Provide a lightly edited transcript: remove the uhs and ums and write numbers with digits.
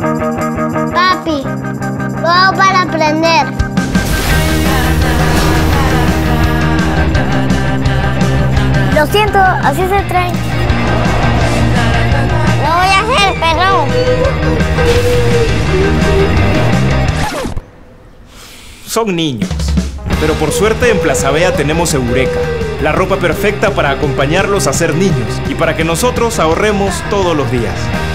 Papi, lo hago para aprender. Lo siento, así es el tren. Lo voy a hacer, perdón. Son niños. Pero por suerte en Plaza Vea tenemos Eureka, la ropa perfecta para acompañarlos a ser niños y para que nosotros ahorremos todos los días.